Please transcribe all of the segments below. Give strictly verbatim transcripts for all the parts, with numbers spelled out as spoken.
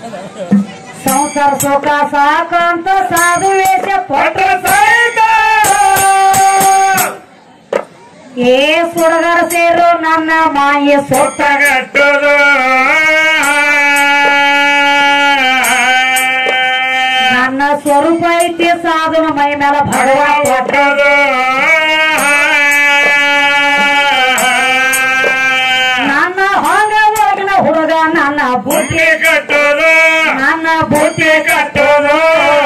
ಸಂಸಾರ ಸುಖ ಸಾಕಂತ ಸಾಧು ವೇಷ ಪಟ್ಟ ಸಹಿತ ಏ ಸುಡಗರ ಸೇರು ನನ್ನ ಮಾಯ ಸೊಟ್ಟಗಟ್ಟದು ನನ್ನ ಸ್ವರೂಪ ಐತಿ ಸಾಧುನ ಮೈ ಮೇಲೆ ಭಗವಾನ್ ಕೊಟ್ಟದು ನನ್ನ ಹೊಂಗ ಒಳಗಿನ ಹುಡುಗ ನನ್ನ ಬುದ್ಧಿ ಬುದ್ಧಿ ಕಟ್ಟದು ನನ್ನ ಬುದ್ಧಿ ಬುದ್ಧಿ ಕಟ್ಟದು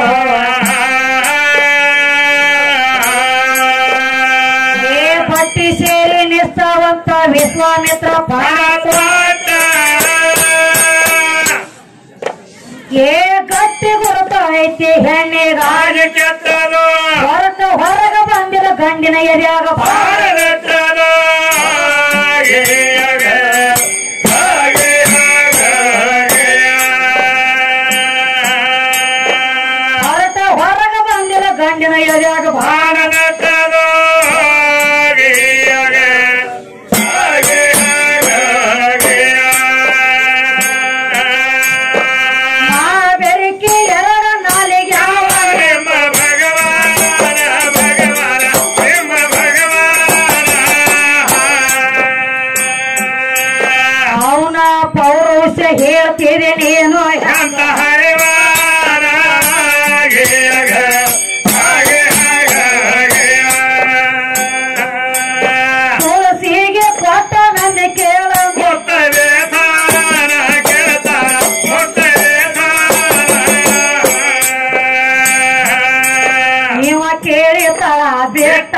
ಏ ಪಟ್ಟಿ ಸೇರಿ ನಿಷ್ಠಾವಂತ ವಿಶ್ವಾಮಿತ್ರ ಪಾತ್ರ ಏ ಗಟ್ಟಿ ಗುರುತ ಐತಿ ಹೆಣ್ಣಿಗ ಹಾಗೆ ಕೆಟ್ಟದು ಹೊರಟ ಹೊರಗ ಬಂದಿರ ಗಂಡಿನ ಎದೆಯಾಗ ಭಾರತದು ಹಾಗೆ ಹಾಗೆ ಹಾಗೆ ಹಾಗೆ ಹೊರಟ ಹೊರಗ ಬಂದಿರ ಗಂಡಿನ ಎದೆಯಾಗ ಭಾರತದು ಹಾಗೆ ಹಾಗೆ ಹಾಗೆ ಹಾಗೆ ಮಾ ಬೆರಕಿ ಎರಡ ನಾಲಿಗೆ ನಿಮ್ಮ ಭಗವಾನ ಭಗವಾನ ನಿಮ್ಮ ಭಗವಾನ ಅವನ ಪೌರುಷ ಹೇಳ್ತಿದೆ ನೀನು ಅಂತ ಹರಿವಾನ ಹಾಗೆ ಹಾಗೆ ಹಾಗೆ ಹಾಗೆ ತುಳಸಿಗೆ ಕೊಟ್ಟ ನನ್ನ ಕೇಳ ಗೊತ್ತದೆ ತಾನ ಕೇಳ್ತಾನ ಗೊತ್ತದೆ ತಾನ ಇವ ಕೇಳಿತಾಳ ಬಿಟ್ಟ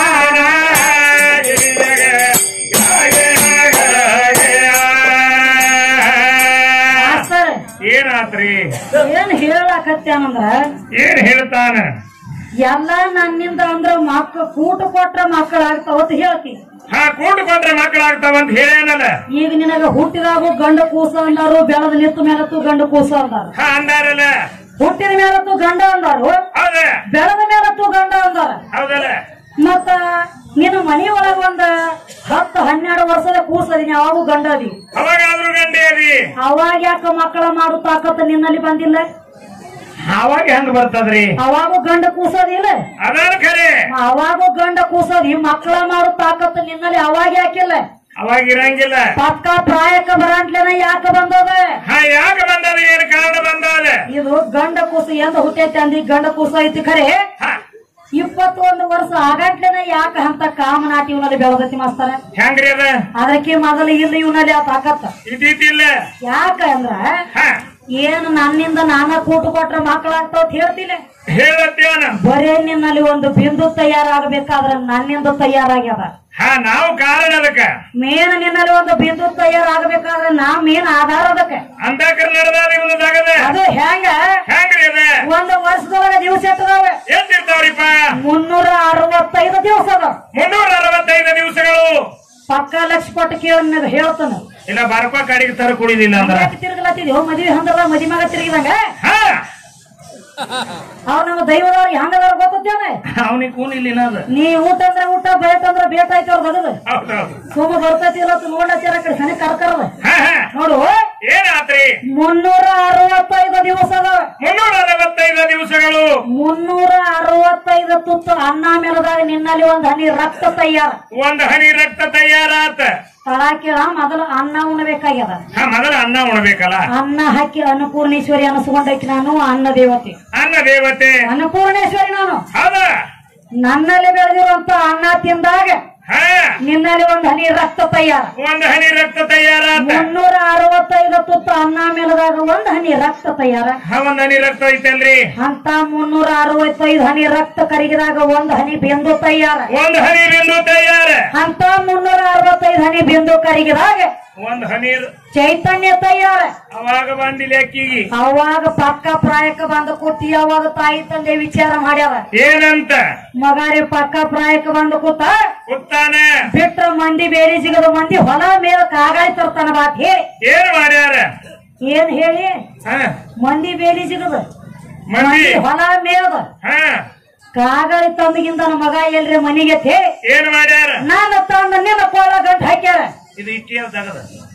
ಮಾಸ್ತರ್, ಏನಾತ್ರಿ ಏನ್ ಹೇಳಕತ್ತೇನಂದ್ರ ಏನ್ ಹೇಳ್ತಾನ ಎಲ್ಲ ನನ್ನಿಂದ ಅಂದ್ರ ಮಕ್ಕ ಕೂಟ ಕೊಟ್ರ ಮಕ್ಕಳಾಗ್ತಾವ ಅಂತ ಹೇಳ್ತಿ. ಹಾ ಕೂಟು ಕೊಟ್ರೆ ಮಕ್ಕಳಾಗ್ತಾವಂತ ಹೇಳೇನಲ್ಲ ಈಗ ನಿನಗ ಹುಟ್ಟಿದಾಗು ಗಂಡ ಕೂಸ ಅಂದಾರು, ಬೆಳದ ನಿತ್ತು ಮೇಲತ್ತು ಗಂಡ ಕೂಸ ಅಂದಾರು, ಹಾ ಅಂದಾರಲ್ಲ ಹುಟ್ಟಿದ ಮೇಲತ್ತು ಗಂಡ ಅಂದಾರು, ಹೌದ ಬೆಳದ ಮೇಲತ್ತು ಗಂಡ ಅಂದಾರ. ಹೌದಲ್ಲ ಮತ್ತ ನಿನ್ನ ಮನಿ ಒಳಗ ಒಂದ ಹತ್ತು ಹನ್ನೆರಡು ವರ್ಷದ ಕೂಸದಿನಿ, ಅವಾಗೂ ಗಂಡ ಅದಿ. ಅವಾಗಾದ್ರೂ ಗಂಟೆ ಅದಿ ಅವಾಗ ಯಾಕ ಮಕ್ಕಳ ಮಾಡು ತಾಕತ್ತ ನಿನ್ನಲ್ಲಿ ಬಂದಿಲ್ಲ? ಅವಾಗ ಹೆಂಗ್ ಬರ್ತದ್ರಿ ಅವಾಗೂ ಗಂಡ ಕೂಸದಿಲ್ಲ, ಅದಾನ ಖರೆ ಅವಾಗೂ ಗಂಡ ಕೂಸದಿ, ಮಕ್ಕಳ ಮಾಡು ತಾಕತ್ತ ನಿನ್ನಲ್ಲಿ ಅವಾಗ ಯಾಕಿಲ್ಲ? ಅವಾಗ ಇರಂಗಿಲ್ಲ ಪಕ್ಕ ಪ್ರಾಯಕ್ಕ ಬರಂಟ್ಲೇನ ಯಾಕ ಬಂದದ? ಹಾ ಯಾಕೆ ಬಂದದ ಏನ್ ಕಾರಣ ಬಂದದ ಇದು ಗಂಡ ಕೂಸ ಎಂದ ಹುಟ್ಟೈತಿ ಅಂದಿ, ಗಂಡ ಕೂಸ ಐತಿ ಖರೆ ಹಾ ಇಪ್ಪತ್ತೊಂದು ವರ್ಷ ಆಗಂಟ್ಲೇನ ಯಾಕ ಅಂತ ಕಾಮನಾಟಿ ಇವನಲ್ಲಿ ಬೆಳದತಿ ಮಾಸ್ತರ. ಹೆಂಗ್ರಿ ಅದ ಅದಕ್ಕೆ ಮೊದಲು ಇಲ್ಲ ಇವನಲ್ಲಿ ಆ ತಾಕತ್ತ. ಇದ್ದಿದ್ದಿಲ್ಲ ಯಾಕ ಅಂದ್ರ ಹಾ ಏನು ನನ್ನಿಂದ ನಾನ ಕೂಟು ಕೊಟ್ರ ಮಕ್ಕಳಾಗ್ತಾವ ಹೇಳ್ತಿಲ್ಲ. ಹೇಳತ್ತೇನ ಬರೇ ನಿನ್ನಲ್ಲಿ ಒಂದು ಬಿಂದು ತಯಾರಾಗಬೇಕಾದ್ರ ನನ್ನಿಂದ ತಯಾರಾಗ್ಯದ. ಹಾ ನಾವು ಕಾರಣ ಅದಕ್ಕ ಮೇನ್ ನಿನ್ನಲ್ಲಿ ಒಂದು ಬಿಂದು ತಯಾರಾಗಬೇಕಾದ್ರೆ ನಾ ಮೇನ್ ಆಧಾರ ಅದಕ್ಕೆ. ಅಂತಾಕರ ನಡೆದಾದ ಇವನದಾಗದ ಅದು ಹೆಂಗ ಹೆಂಗ್ರಿ ಅದ ಒಂದು ವರ್ಷದೊಳಗ ದಿವಸ ಎತ್ತದಾವೆ ಎಷ್ಟಿರ್ತಾವ್ರಿಪ್ಪ ಮುನ್ನೂರ ಅರವತ್ತೈದು ದಿವಸ ಅದಾವ. ಮುನ್ನೂರ ಅರವತ್ತೈದು ದಿವಸಗಳು ಪಕ್ಕ ಲಕ್ಷ ಕೊಟ್ಟು ಕೇಳ ಹೇಳ್ತಾನ. ಇಲ್ಲ ಬರ್ಪ ಕಡೆಗೆ ತರ ಕುಡಿದಿಲ್ಲ ಅಂದ್ರ ತಿರುಗಲತ್ತಿದ್ಯೋ ಮದ್ವಿ ಹಂಗದ ಮದಿ ಮಗ ತಿರುಗಿದಂಗ ಹಾ ಅವ್ರ ನಮ್ಮ ದೈವದವ್ರಿಗೆ ಹಂಗದವ್ರ ಗೊತ್ತೇನೆ. ಅವನಿಗೆ ಕೂನಿಲ್ಲ ಅದ ನೀ ಊಟ ಅಂದ್ರೆ ಊಟ, ಬೇಟ ಅಂದ್ರೆ ಬೇಟ ಆಯ್ತು ಅವ್ರ ಬದಲು ಹೌದೌದು ಸೋಮ ಬರ್ತೈತಿ ಇವತ್ತು ನೋಡ್ಲತ್ತಿರ ಕಡೆ ಸನಿ ಕರ್ಕರದ ಹಾ ಹಾ ನೋಡು. ಏನಾತ್ರಿ ಮುನ್ನೂರ ಅರವತ್ತೈದು ದಿವಸ ಅದಾವ. ಮುನ್ನೂರ ಅರವತ್ತೈದು ದಿವಸಗಳು ಮುನ್ನೂರ ಅರವತ್ತೈದು ತುತ್ತು ಅನ್ನ ಮೇಲದಾಗ ನಿನ್ನಲ್ಲಿ ಒಂದ್ ಹನಿ ರಕ್ತ ತಯಾರ. ಒಂದ್ ಹನಿ ರಕ್ತ ತಯಾರಾತ. ತಳ ಕೇಳ ಮೊದಲು ಅನ್ನ ಉಣಬೇಕಾಗ್ಯದ. ಹಾ ಮೊದಲ ಅನ್ನ ಉಣಬೇಕಲ್ಲ. ಅನ್ನ ಹಾಕಿ ಅನ್ನಪೂರ್ಣೇಶ್ವರಿ ಅನಸ್ಕೊಂಡೈತಿ ನಾನು, ಅನ್ನ ದೇವತೆ ಅನ್ನ ದೇವತೆ ಅನ್ನಪೂರ್ಣೇಶ್ವರಿ ನಾನು. ಹೌದ ನನ್ನಲ್ಲಿ ಬೆಳೆದಿರುವಂತ ಅನ್ನ ತಿಂದಾಗ ಹಾ ನಿನ್ನಲ್ಲಿ ಒಂದ್ ಹನಿ ರಕ್ತ ತಯಾರ. ಒಂದ್ ಹನಿ ರಕ್ತ ತಯಾರಾತ. ಮುನ್ನೂರ ಅರವತ್ತೈದು ತುತ್ತು ಅನ್ನ ಮೇಲದಾಗ ಒಂದ್ ಹನಿ ರಕ್ತ ತಯಾರ. ಹಾ ಒಂದ್ ಹನಿ ರಕ್ತ ಐತಲ್ರಿ. ಅಂತ ಮುನ್ನೂರ ಅರವತ್ತೈದು ಹನಿ ರಕ್ತ ಕರಗಿದಾಗ ಒಂದ್ ಹನಿ ಬಿಂದು ತಯಾರ. ಒಂದ್ ಹನಿ ಬಿಂದು ತಯಾರ. ಅಂತ ಮುನ್ನೂರ ಅರವತ್ತೈದು ಹನಿ ಬಿಂದು ಕರಗಿದಾಗ ಒಂದ್ ಹನಿ ಚೈತನ್ಯ ತಯಾರ. ಅವಾಗ ಬಂದಿಲ್ಲ ಅಕ್ಕಿಗೆ. ಅವಾಗ ಪಕ್ಕ ಪ್ರಾಯಕ್ಕೆ ಬಂದ ಕೂತಿ ಅವಾಗ ತಾಯಿ ತಂದೆ ವಿಚಾರ ಮಾಡ್ಯಾರ. ಏನಂತ ಮಗಾರಿ ಪಕ್ಕ ಪ್ರಾಯಕ್ಕೆ ಬಂದ ಕೂತ ಗೊತ್ತಾನ ಬಿಟ್ರ ಮಂದಿ ಬೇರೆ ಸಿಗದ ಮಂದಿ ಹೊಲ ಮೇಲ ಕಾಗಾಯ್ ತರ್ತಾನ ಬಾತ್ ಹೇಳಿ ಏನ್ ಮಾಡ್ಯಾರ? ಏನ್ ಹೇಳಿ ಹಾ ಮಂದಿ ಬೇಲಿ ಸಿಗದ ಮಂದಿ ಮಂದಿ ಹೊಲ ಮೇಲದ ಹಾ ಕಾಗಾಳಿ ತಂದಗಿಂದ ನನ್ನ ಮಗ ಎಲ್ರಿ ಮನಿಗೆ ಹೇಳಿ ಏನ್ ಮಾಡ್ಯಾರ? ನಾನು ತಂದ ನಿನ್ನ ಕೋಳ ಗಂಟು ಹಾಕ್ಯಾರ. ಇದು ಇಟ್ಟಿಯದ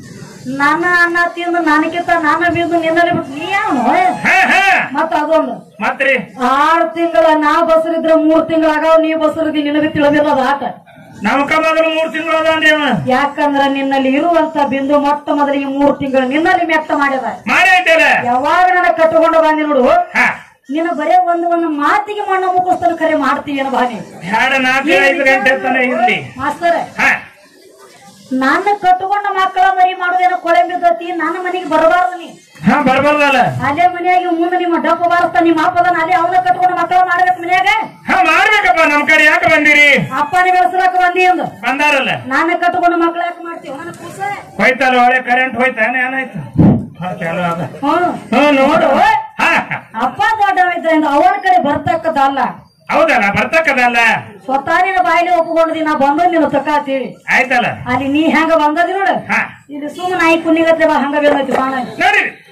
ನನ್ನ ಅನ್ನ ತಿಂದು ನನಗಿಂತ ನಾನು ಬಿದ್ದು ನಿನ್ನಲ್ಲಿ ಬಿಟ್ಟು ನೀ ಯಾವನು ಹಾ ಹಾ ಮತ್ತ ಅದೊಂದು ಮತ್ರಿ ಆರು ತಿಂಗಳ ನಾ ಬಸರಿದ್ರೆ ಮೂರ್ ತಿಂಗಳಾಗಾವ್ ನೀ ಬಸರಿದಿ ನಿನಗೆ ತಿಳಿದಿಲ್ಲ ಅದ ಆಟ ನಮ್ಕ ಮೊದಲು ಮೂರ್ ತಿಂಗಳು ಅದಾನ್ರಿ ಅವ ಯಾಕಂದ್ರ ನಿನ್ನಲ್ಲಿ ಇರುವಂತ ಬಿಂದು ಮೊಟ್ಟ ಮೊದಲಿಗೆ ಮೂರ್ ತಿಂಗಳು ನಿನ್ನಲ್ಲಿ ಮೆಟ್ಟ ಮಾಡ್ಯದ ಮಾಡಿ ಐತಲ್ಲ ಯಾವಾಗ ನನ್ನ ಕಟ್ಟುಕೊಂಡು ಬಂದಿ ನೋಡು ಹಾ ನೀನು ಬರೇ ಒಂದು ಒಂದು ಮಾತಿಗೆ ಮಣ್ಣು ಮುಗಿಸ್ತಾನ ಕರೆ ಮಾಡ್ತೀವಿ ಏನೋ ಬಾನಿ ಎರಡು ನಾಲ್ಕು ಐದು ಗಂಟೆ ತನ ಇರ್ಲಿ ಮಾಸ್ತರ ಹಾ ನನ್ನ ಕಟ್ಟುಕೊಂಡ ಮಕ್ಕಳ ಮರಿ ಮಾಡೋದೇನೋ ಕೊಳೆ ಬಿದ್ದತಿ ನನ್ನ ಮನೆಗೆ ಬರಬಾರ್ದು ನೀ ಹಾ ಬರ್ಬಾರ್ದಲ್ಲ ಅಲ್ಲೇ ಮನೆಯಾಗಿ ಮುಂದೆ ನಿಮ್ಮ ಡಪ್ಪ ಬಾರಿಸ್ತಾ ನಿಮ್ಮ ಅಪ್ಪದನ್ನ ಅಲ್ಲೇ ಅವನ ಕಟ್ಕೊಂಡು ಮಕ್ಕಳ ಮಾಡ್ಬೇಕು ಮನ್ಯಾಗ ಹಾ ಮಾಡ್ಬೇಕಪ್ಪ ನಮ್ ಕಡೆ ಯಾಕೆ ಬಂದಿರಿ ಅಪ್ಪನೇ ಬೆಳೆಸಲಾಕ ಬಂದಿ ಅಂದ ಬಂದಾರಲ್ಲ ನಾನೇ ಕಟ್ಕೊಂಡು ಮಕ್ಕಳ ಯಾಕೆ ಮಾಡ್ತೀವಿ ನನ್ನ ಕೂಸ ಹೋಯ್ತಲ್ಲ ಒಳ್ಳೆ ಕರೆಂಟ್ ಹೋಯ್ತಾನೆ ಏನಾಯ್ತು ಚಾಲು ಅದ ಹ್ಮ್ ಹ್ಮ್ ನೋಡು ಹಾ ಅಪ್ಪ ದೊಡ್ಡವಿದ್ರಿಂದ ಅವನ ಕಡೆ ಬರ್ತಕ್ಕದಲ್ಲ ಹೌದಲ್ಲ ಬರ್ತಕ್ಕದಲ್ಲ ಸ್ವತಃ ನಿನ್ನ ಬಾಯಿಲಿ ಒಪ್ಪಿಕೊಂಡಿ ನಾ ಬಂದ ನೀನು ತಕ್ಕಾತೀವಿ ಆಯ್ತಲ್ಲ ಅಲ್ಲಿ ನೀ ಹೆಂಗ ಬಂದದಿ ನೋಡು ಹಾ ಇಲ್ಲಿ ಸುಮ್ಮನೆ ನಾಯಿ ಕುನ್ನಿಗತ್ತೆ ಬಾ ಹಂಗ ಬೇಕೈತಿ ಬಾಣ ನೋಡಿರಿ